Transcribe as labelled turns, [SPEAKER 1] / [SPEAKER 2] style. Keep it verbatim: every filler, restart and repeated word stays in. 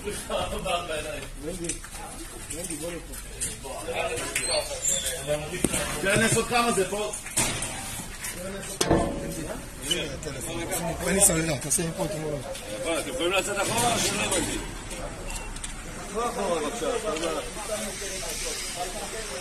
[SPEAKER 1] תנסות כמה זה פה?
[SPEAKER 2] אני סוללה, תעשה עם פה תמונות.
[SPEAKER 3] אתם יכולים לצאת אחורה או שלא הבנתי?
[SPEAKER 1] אחורה אחורה בבקשה.